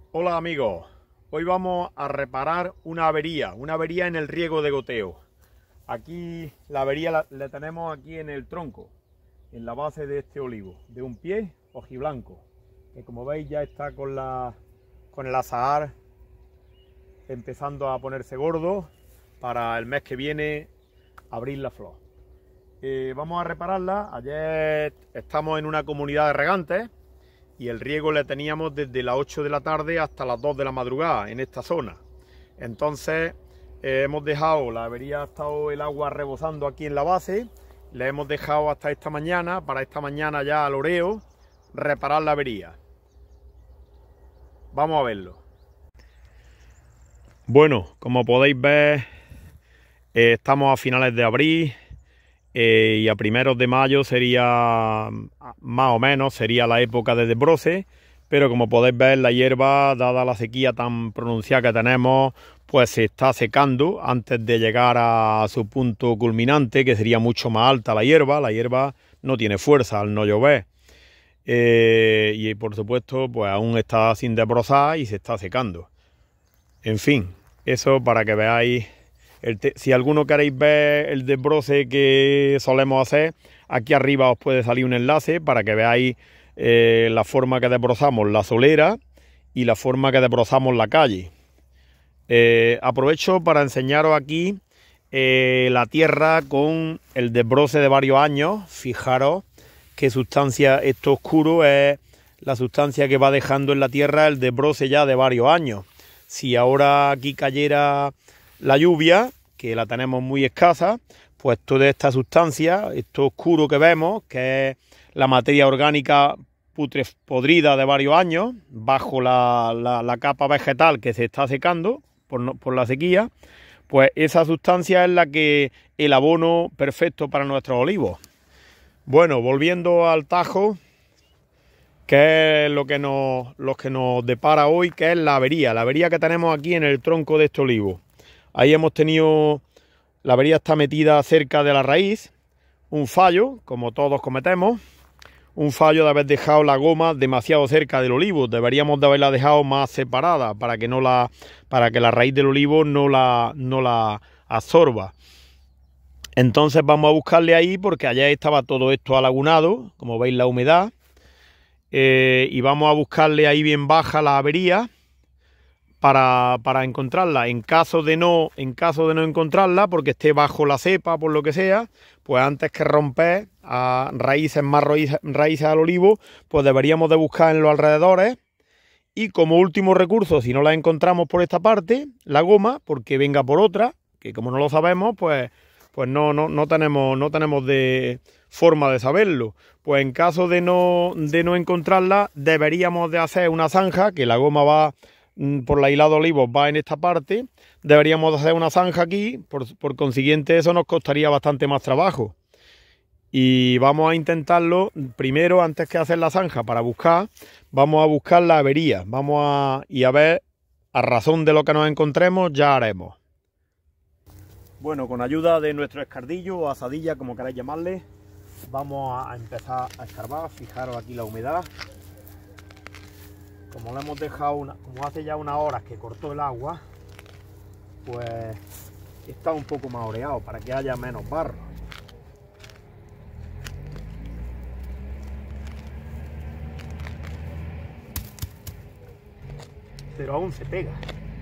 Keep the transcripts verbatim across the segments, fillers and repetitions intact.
Hola amigos, hoy vamos a reparar una avería, una avería en el riego de goteo. Aquí la avería la, la tenemos aquí en el tronco, en la base de este olivo, de un pie ojiblanco, que como veis ya está con, la, con el azahar empezando a ponerse gordo para el mes que viene abrir la flor. Eh, vamos a repararla. Ayer estamos en una comunidad de regantes y el riego le teníamos desde las ocho de la tarde hasta las dos de la madrugada en esta zona. Entonces eh, hemos dejado, la avería ha estado el agua rebosando aquí en la base, le hemos dejado hasta esta mañana, para esta mañana ya al oreo, reparar la avería. Vamos a verlo. Bueno, como podéis ver, eh, estamos a finales de abril. Eh, y a primeros de mayo sería, más o menos, sería la época de desbroce, pero como podéis ver la hierba, dada la sequía tan pronunciada que tenemos, pues se está secando antes de llegar a su punto culminante, que sería mucho más alta la hierba. La hierba no tiene fuerza al no llover. Eh, y por supuesto, pues aún está sin desbrozar y se está secando. En fin, eso para que veáis. El si alguno queréis ver el desbroce que solemos hacer, aquí arriba os puede salir un enlace para que veáis eh, la forma que desbrozamos la solera y la forma que desbrozamos la calle. Eh, aprovecho para enseñaros aquí eh, la tierra con el desbroce de varios años. Fijaros qué sustancia, esto oscuro es la sustancia que va dejando en la tierra el desbroce ya de varios años. Si ahora aquí cayera la lluvia, que la tenemos muy escasa, pues toda esta sustancia, esto oscuro que vemos, que es la materia orgánica putre podrida de varios años, bajo la, la, la capa vegetal que se está secando por, no, por la sequía, pues esa sustancia es la que el abono perfecto para nuestros olivos. Bueno, volviendo al tajo, que es lo que nos, lo que nos depara hoy, que es la avería, la avería que tenemos aquí en el tronco de este olivo. Ahí hemos tenido, la avería está metida cerca de la raíz, un fallo, como todos cometemos, un fallo de haber dejado la goma demasiado cerca del olivo. Deberíamos de haberla dejado más separada para que, no la, para que la raíz del olivo no la, no la absorba. Entonces vamos a buscarle ahí, porque ayer estaba todo esto alagunado, como veis la humedad, eh, y vamos a buscarle ahí bien baja la avería para, para encontrarla. En caso de no, en caso de no encontrarla, porque esté bajo la cepa, por lo que sea, pues antes que romper a raíces más raíces, raíces al olivo, pues deberíamos de buscar en los alrededores. Y como último recurso, si no la encontramos por esta parte, la goma, porque venga por otra, que como no lo sabemos, pues pues no, no, no tenemos, no tenemos de forma de saberlo. Pues en caso de no, de no encontrarla, deberíamos de hacer una zanja, que la goma va por la hilada de olivos, va en esta parte. Deberíamos de hacer una zanja aquí, por, por consiguiente eso nos costaría bastante más trabajo. Y vamos a intentarlo primero, antes que hacer la zanja para buscar, vamos a buscar la avería. Vamos a, y a ver, a razón de lo que nos encontremos, ya haremos. Bueno, con ayuda de nuestro escardillo o asadilla, como queráis llamarle, vamos a empezar a escarbar. Fijaros aquí la humedad. Como lo hemos dejado, una, como hace ya unas horas que cortó el agua, pues está un poco más oreado para que haya menos barro. Pero aún se pega.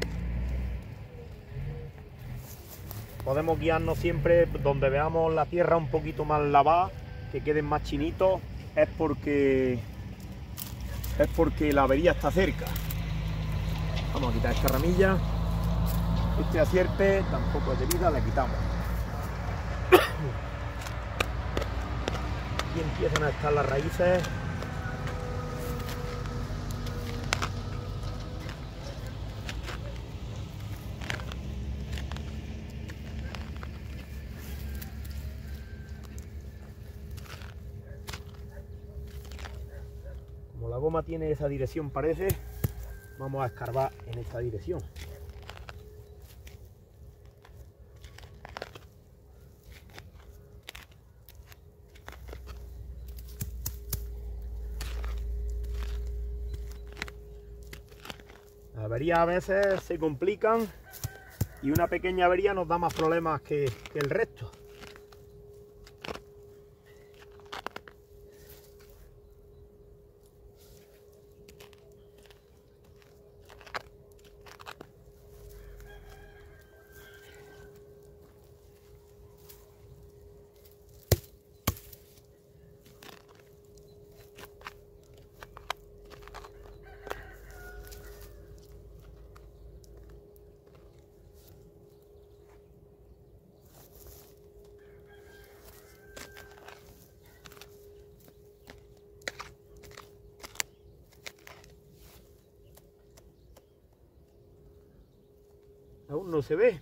Podemos guiarnos siempre donde veamos la tierra un poquito más lavada, que queden más chinitos, es porque es porque la avería está cerca. Vamos a quitar esta ramilla. Este acierpe tampoco es de vida, le quitamos. Aquí empiezan a estar las raíces. Como la goma tiene esa dirección, parece, vamos a escarbar en esta dirección. Las averías a veces se complican y una pequeña avería nos da más problemas que, que el resto. Aún no se ve.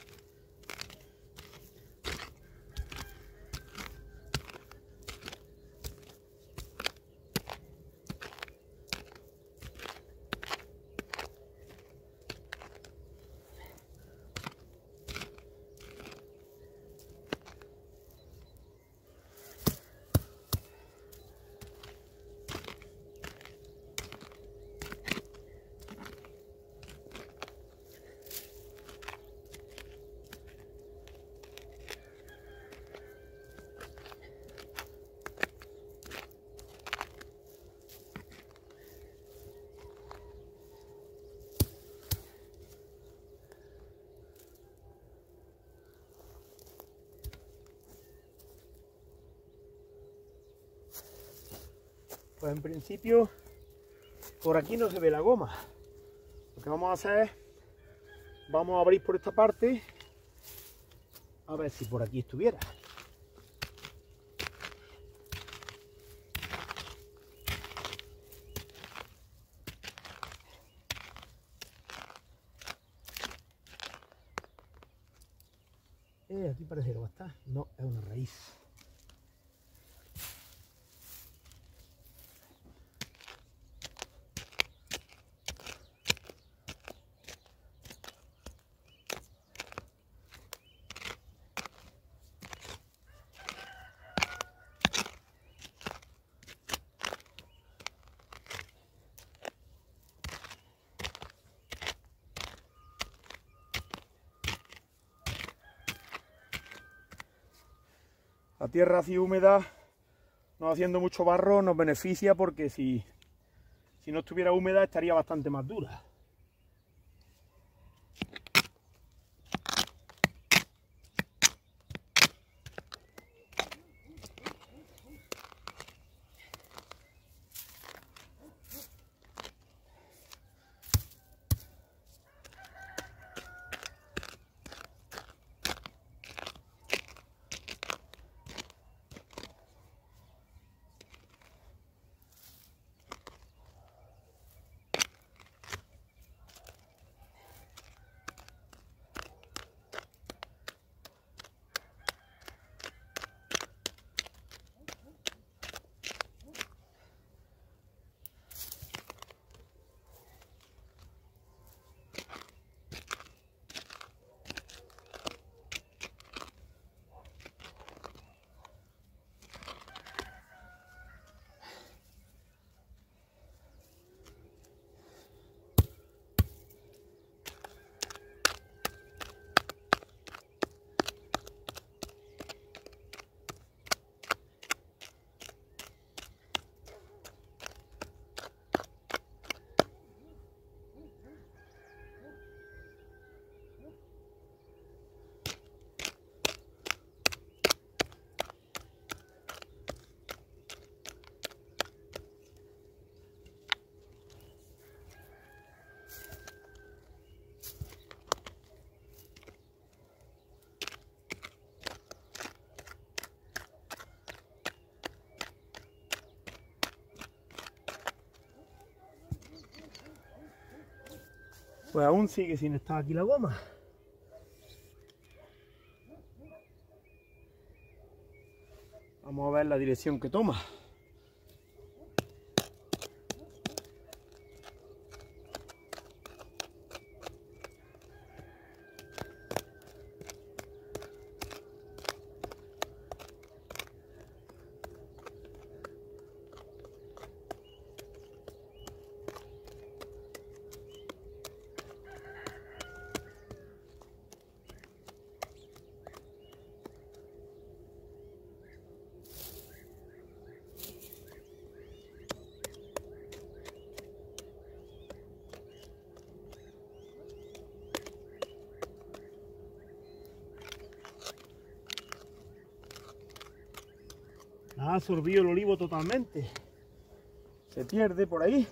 Pues en principio por aquí no se ve la goma. Lo que vamos a hacer es, vamos a abrir por esta parte a ver si por aquí estuviera. Eh, aquí parece que va a estar. No, es una raíz. La tierra así húmeda, no haciendo mucho barro, nos beneficia porque si, si no estuviera húmeda estaría bastante más dura. Pues aún sigue sin estar aquí la goma. Vamos a ver la dirección que toma. ha absorbido el olivo totalmente. Se pierde por ahí.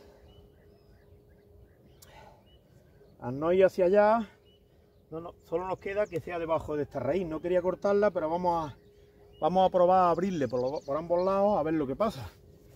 Al no ir hacia allá, no, no, solo nos queda que sea debajo de esta raíz. No quería cortarla, pero vamos a, vamos a probar a abrirle por, lo, por ambos lados a ver lo que pasa.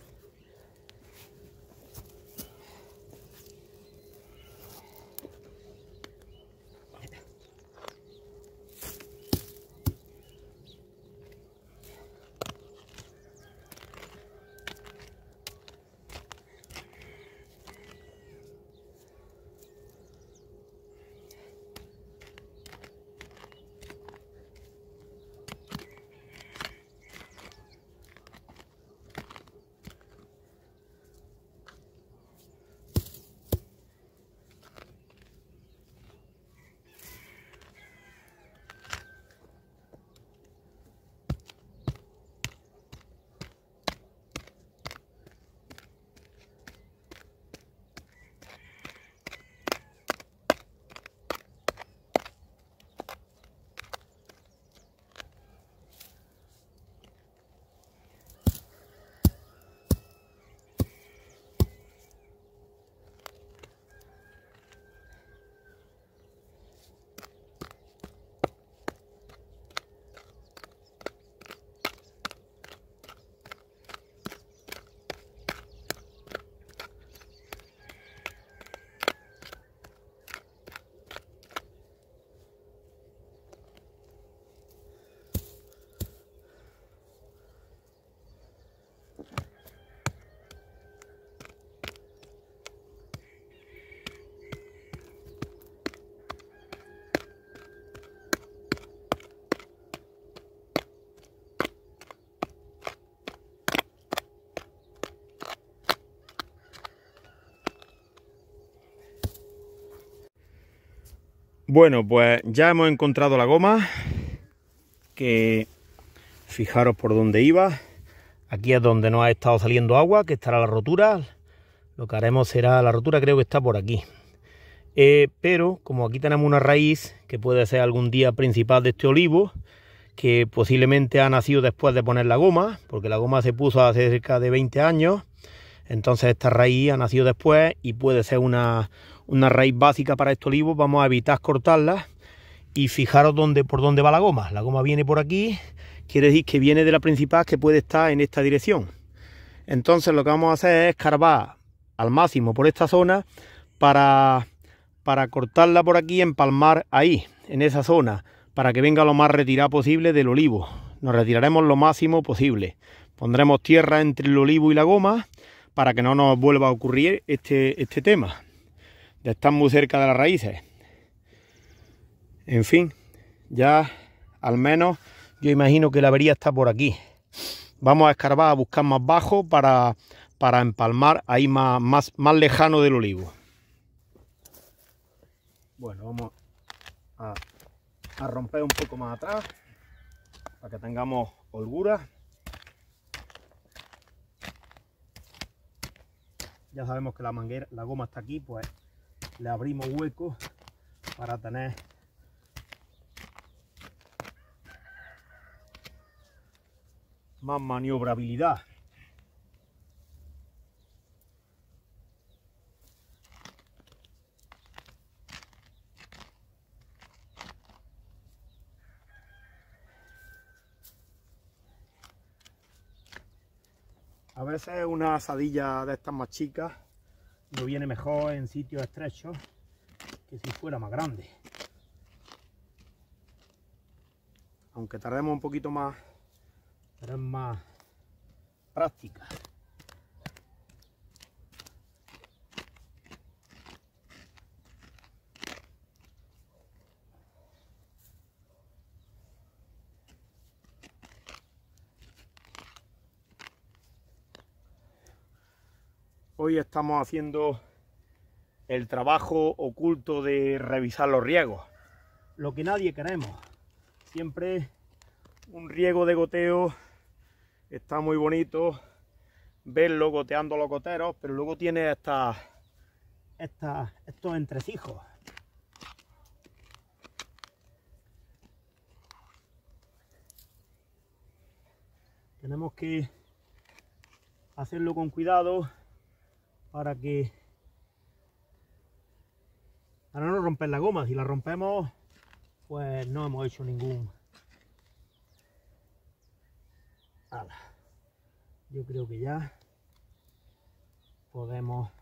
Bueno, pues ya hemos encontrado la goma, que fijaros por dónde iba. Aquí es donde nos ha estado saliendo agua, que estará la rotura. Lo que haremos será, la rotura creo que está por aquí. Eh, pero como aquí tenemos una raíz, que puede ser algún día principal de este olivo, que posiblemente ha nacido después de poner la goma, porque la goma se puso hace cerca de veinte años. Entonces esta raíz ha nacido después y puede ser una, una raíz básica para este olivo. Vamos a evitar cortarla y fijaros dónde, por dónde va la goma. La goma viene por aquí, quiere decir que viene de la principal, que puede estar en esta dirección. Entonces lo que vamos a hacer es escarbar al máximo por esta zona para, para cortarla por aquí y empalmar ahí, en esa zona, para que venga lo más retirado posible del olivo. Nos retiraremos lo máximo posible. Pondremos tierra entre el olivo y la goma, para que no nos vuelva a ocurrir este, este tema de estar muy cerca de las raíces. En fin, ya al menos yo imagino que la avería está por aquí. Vamos a escarbar, a buscar más bajo para, para empalmar ahí más, más, más lejano del olivo. Bueno, vamos a, a romper un poco más atrás para que tengamos holgura. Ya sabemos que la manguera, la goma está aquí, pues le abrimos hueco para tener más maniobrabilidad. A veces una asadilla de estas más chicas nos viene mejor en sitios estrechos que si fuera más grande. Aunque tardemos un poquito más, pero es más práctica. Hoy estamos haciendo el trabajo oculto de revisar los riegos. Lo que nadie queremos. Siempre un riego de goteo está muy bonito verlo goteando los goteros, pero luego tiene estas, estas, estos entresijos. Tenemos que hacerlo con cuidado para que para no romper la goma. Si la rompemos, pues no hemos hecho ningún... Ala. Yo creo que ya podemos...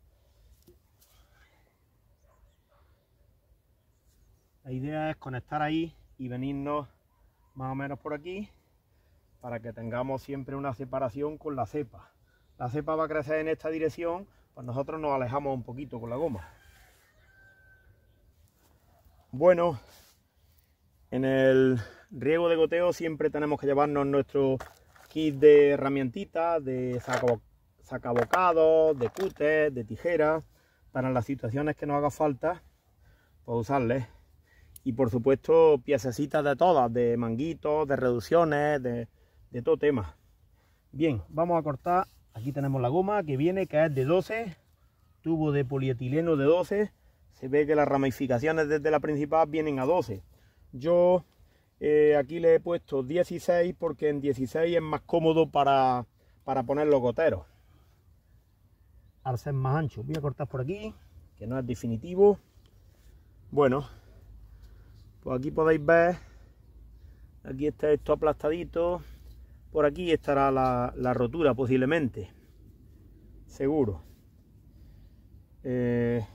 La idea es conectar ahí y venirnos más o menos por aquí para que tengamos siempre una separación con la cepa. La cepa va a crecer en esta dirección, pues nosotros nos alejamos un poquito con la goma. Bueno, en el riego de goteo siempre tenemos que llevarnos nuestro kit de herramientitas, de sacabocados, de cúter, de tijeras, para las situaciones que nos haga falta, pues usarles. Y por supuesto piececitas de todas, de manguitos, de reducciones, de, de todo tema. Bien, vamos a cortar. Aquí tenemos la goma que viene, que es de doce, tubo de polietileno de doce. Se ve que las ramificaciones desde la principal vienen a doce. Yo eh, aquí le he puesto dieciséis porque en dieciséis es más cómodo para, para poner los goteros. Al ser más ancho, voy a cortar por aquí, que no es definitivo. Bueno, pues aquí podéis ver, aquí está esto aplastadito, por aquí estará la, la rotura posiblemente, seguro. Eh,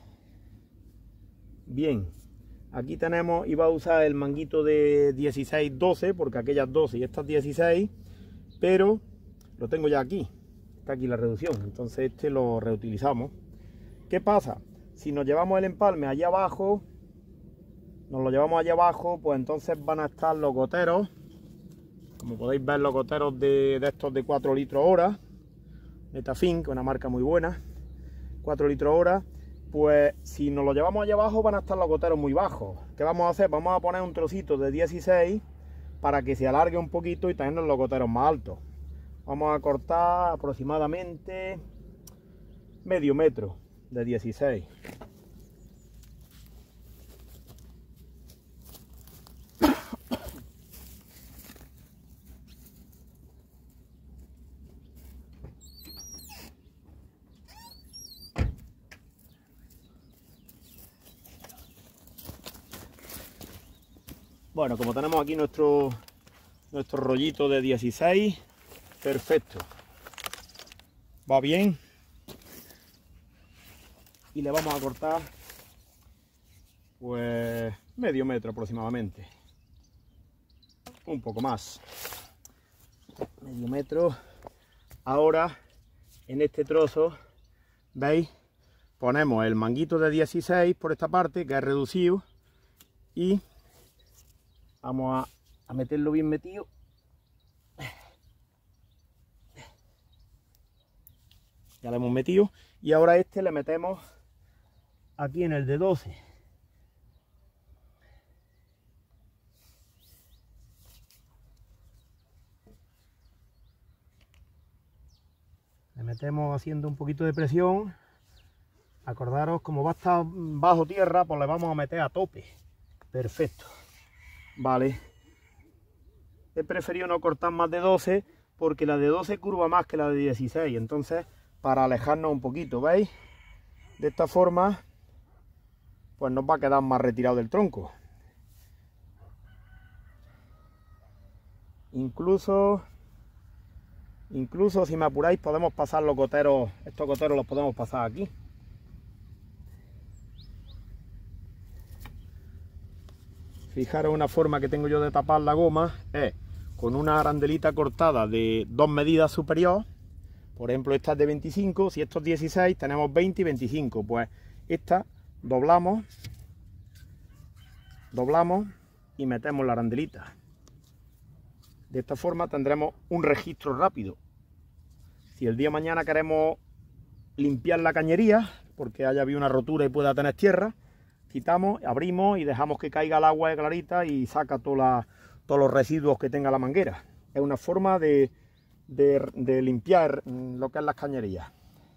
bien, aquí tenemos, iba a usar el manguito de dieciséis doce, porque aquellas doce y estas dieciséis, pero lo tengo ya aquí, está aquí la reducción, entonces este lo reutilizamos. ¿Qué pasa? Si nos llevamos el empalme allá abajo, nos lo llevamos allá abajo, pues entonces van a estar los goteros, como podéis ver, los goteros de, de estos de cuatro litros hora, Netafim, que es una marca muy buena, cuatro litros hora. Pues si nos lo llevamos allá abajo van a estar los goteros muy bajos. ¿Qué vamos a hacer? Vamos a poner un trocito de dieciséis para que se alargue un poquito y tener los goteros más altos. Vamos a cortar aproximadamente medio metro de dieciséis. Bueno, como tenemos aquí nuestro, nuestro rollito de dieciséis, perfecto. Va bien. Y le vamos a cortar pues medio metro aproximadamente. Un poco más. Medio metro. Ahora, en este trozo, ¿veis? Ponemos el manguito de dieciséis por esta parte, que es reducido, y vamos a, a meterlo bien metido. Ya lo hemos metido. Y ahora este le metemos aquí en el de doce. Le metemos haciendo un poquito de presión. Acordaros, como va a estar bajo tierra, pues le vamos a meter a tope. Perfecto. Vale, he preferido no cortar más de doce porque la de doce curva más que la de dieciséis, entonces para alejarnos un poquito, ¿veis? De esta forma pues nos va a quedar más retirado del tronco. Incluso incluso si me apuráis podemos pasar los goteros, estos goteros los podemos pasar aquí. Fijaros, una forma que tengo yo de tapar la goma es con una arandelita cortada de dos medidas superior. Por ejemplo, esta es de veinticinco, si esto es dieciséis, tenemos veinte y veinticinco. Pues esta doblamos, doblamos y metemos la arandelita. De esta forma tendremos un registro rápido. Si el día de mañana queremos limpiar la cañería, porque haya habido una rotura y pueda tener tierra, quitamos, abrimos y dejamos que caiga el agua clarita y saca toda la, todos los residuos que tenga la manguera. Es una forma de, de, de limpiar lo que es las cañerías.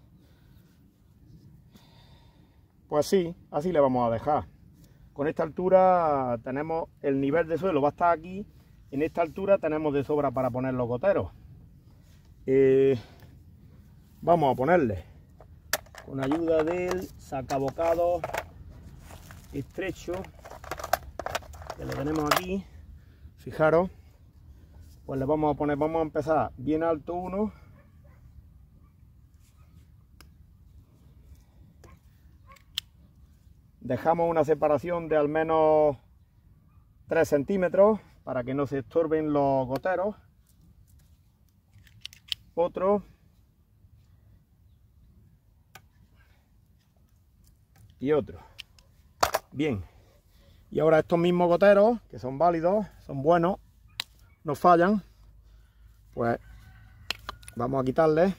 Pues sí, así le vamos a dejar. Con esta altura tenemos el nivel de suelo, va a estar aquí. En esta altura tenemos de sobra para poner los goteros. Eh, vamos a ponerle con ayuda del sacabocado estrecho que lo tenemos aquí. Fijaros, pues le vamos a poner, vamos a empezar bien alto uno, dejamos una separación de al menos tres centímetros para que no se estorben los goteros, otro y otro. Bien, y ahora estos mismos goteros, que son válidos, son buenos, no fallan, pues vamos a quitarles.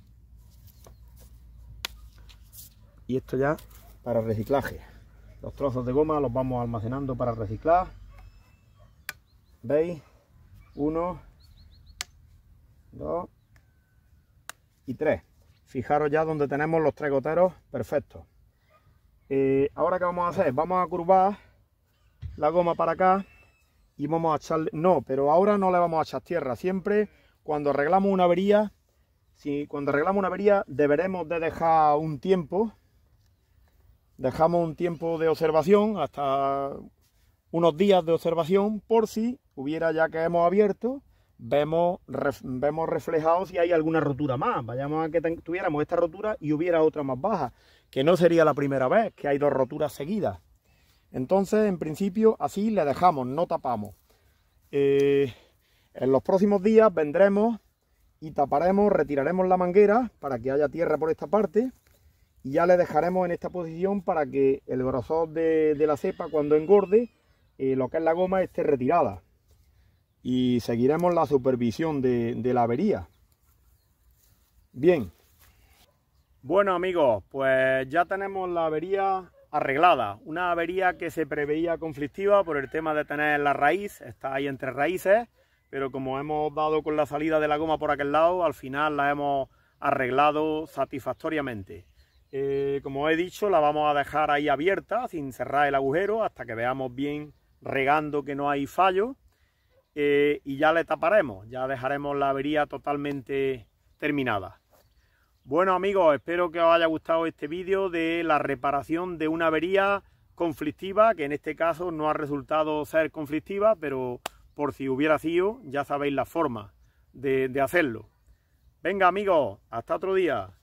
Y esto ya para reciclaje. Los trozos de goma los vamos almacenando para reciclar. ¿Veis? Uno, dos y tres. Fijaros ya donde tenemos los tres goteros perfectos. Eh, ahora ¿qué vamos a hacer? Vamos a curvar la goma para acá y vamos a echarle... No, pero ahora no le vamos a echar tierra. Siempre cuando arreglamos una avería, si cuando arreglamos una avería deberemos de dejar un tiempo. Dejamos un tiempo de observación, hasta unos días de observación, por si hubiera, ya que hemos abierto, vemos, ref, vemos reflejado si hay alguna rotura más. Vayamos a que tuviéramos esta rotura y hubiera otra más baja, que no sería la primera vez que hay dos roturas seguidas. Entonces, en principio, así le dejamos, no tapamos. Eh, en los próximos días vendremos y taparemos, retiraremos la manguera para que haya tierra por esta parte y ya le dejaremos en esta posición para que el grosor de, de la cepa, cuando engorde, eh, lo que es la goma, esté retirada. Y seguiremos la supervisión de, de la avería. Bien. Bueno, amigos, pues ya tenemos la avería arreglada. Una avería que se preveía conflictiva por el tema de tener la raíz, está ahí entre raíces, pero como hemos dado con la salida de la goma por aquel lado, al final la hemos arreglado satisfactoriamente. Eh, como he dicho, la vamos a dejar ahí abierta, sin cerrar el agujero, hasta que veamos bien regando que no hay fallo. Eh, y ya le taparemos, ya dejaremos la avería totalmente terminada. Bueno, amigos, espero que os haya gustado este vídeo de la reparación de una avería conflictiva, que en este caso no ha resultado ser conflictiva, pero por si hubiera sido, ya sabéis la forma de, de hacerlo. Venga, amigos, hasta otro día.